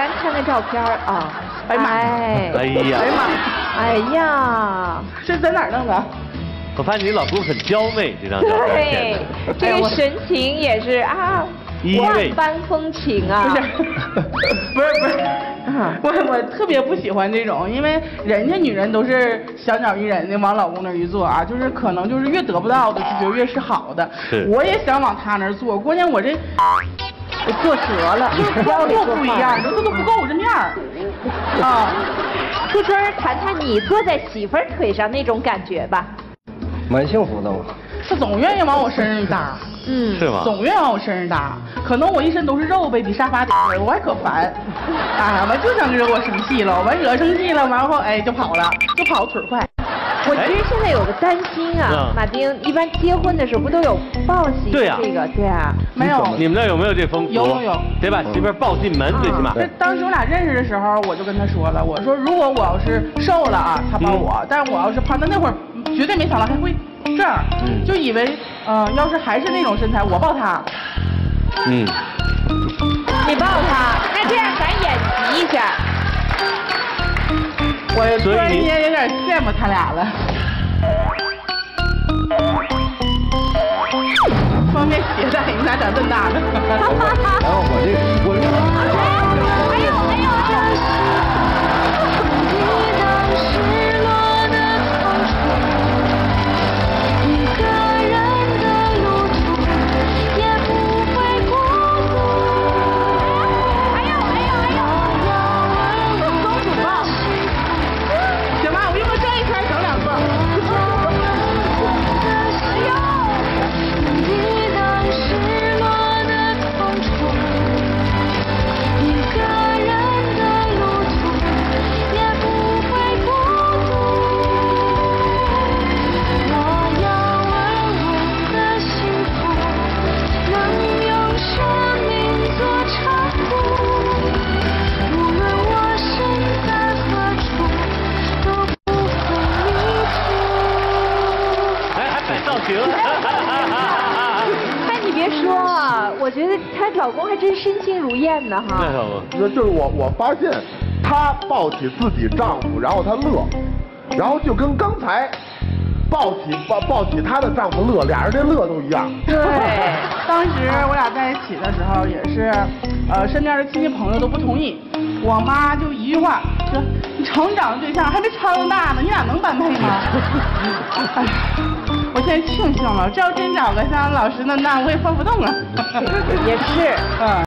咱看看照片啊。 哎妈！ 哎呀！ 哎呀！ 这在哪儿弄的？ 我发现你老公很娇媚，这张照片对，这个神情也是啊，万般风情啊。 不是。我特别不喜欢这种，因为人家女人都是小鸟依人的往老公那儿一坐啊，就是可能就是越得不到的就越是好的。我也想往他那儿坐，关键我坐折了，就是腰里不一样，这都不够我这面儿啊。 初春，谈谈你坐在媳妇儿腿上那种感觉吧。 蛮幸福的嘛。 他总愿意往我身上搭， 是吗？ 总愿意往我身上搭，可能我一身都是肉呗，比沙发底儿，我还可烦。啊，完就想惹我生气了，完惹生气了，完后哎就跑了，就跑腿快。 我其实现在有个担心啊，马丁，一般结婚的时候不都有抱喜这个？对啊， 没有。 你们那有没有这风俗？ 有， 得把媳妇儿抱进门，最起码。 这当时我俩认识的时候，我就跟他说了，我说如果我要是瘦了啊，他抱我；但是我要是胖，那会儿绝对没想到还会这样，就以为要是还是那种身材，我抱他。 你抱他，那这样咱演习一下。 我突然间有点羡慕他俩了，方便携带，你们俩长这么大了。 然后哎，你别说啊，我觉得她老公还真身轻如燕呢哈。 那就是我发现，她抱起自己丈夫，然后她乐，然后就跟刚才抱起她的丈夫乐，俩人这乐都一样。 对，当时我俩在一起的时候也是，身边的亲戚朋友都不同意，我妈就一句话说：“你瞅你长的对象还没超大呢，你俩能般配吗？”哎，我现在庆幸了，这要真找个像老师那我也放不动了。 也是，